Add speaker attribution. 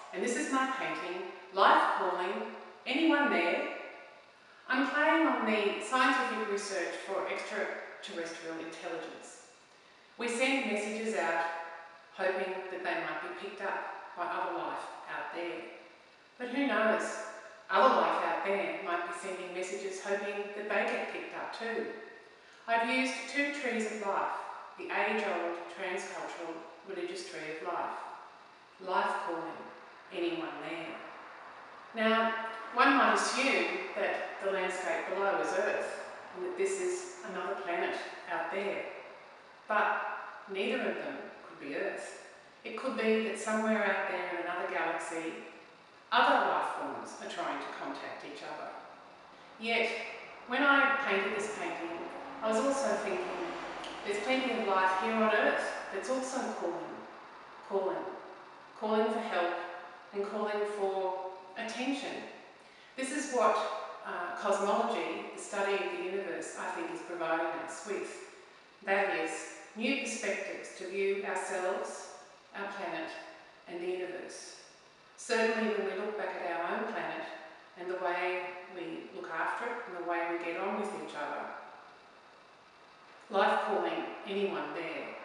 Speaker 1: and this is my painting, Life Calling, Anyone There? I'm playing on the scientific research for extraterrestrial intelligence. We send messages out hoping that they might be picked up by other life out there. But who knows, other life out there might be sending messages hoping that they get picked up too. I've used two trees of life, the age-old transcultural religious tree of life. Life calling, anyone there? Now, one might assume that the landscape below is Earth and that this is another planet out there. But neither of them could be Earth. It could be that somewhere out there in another galaxy, other life forms are trying to contact each other. Yet, when I painted this painting, I was also thinking, there's plenty of life here on Earth that's also calling for help and calling for attention. This is what cosmology, the study of the universe, I think is providing us with. That is, new perspectives to view ourselves, our planet and the universe. Certainly when we look back at our own planet and the way we look after it and the way we get on with each other. Life calling, anyone there?